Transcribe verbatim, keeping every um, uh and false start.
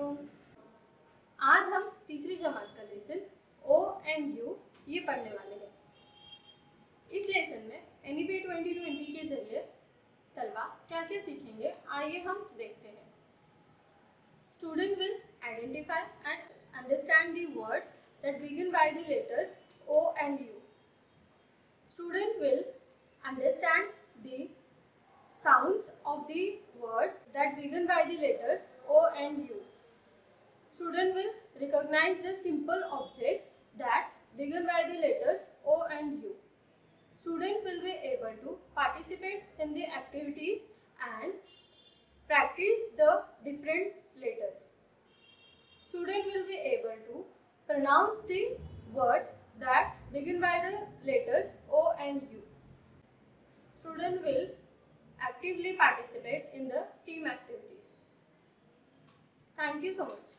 वालेकुम। आज हम तीसरी जमात का लेसन ओ एंड यू ये पढ़ने वाले हैं। इस लेसन में N E P twenty twenty के जरिए तलबा क्या क्या सीखेंगे आइए हम देखते हैं। Student will identify and understand the words that begin by the letters O and U. Student will understand the sounds of the words that begin by the letters O and U. Student will recognize the simple objects that begin by the letters O and U. Student will be able to participate in the activities and practice the different letters. Student will be able to pronounce the words that begin by the letters O and U. Student will actively participate in the team activities. Thank you so much.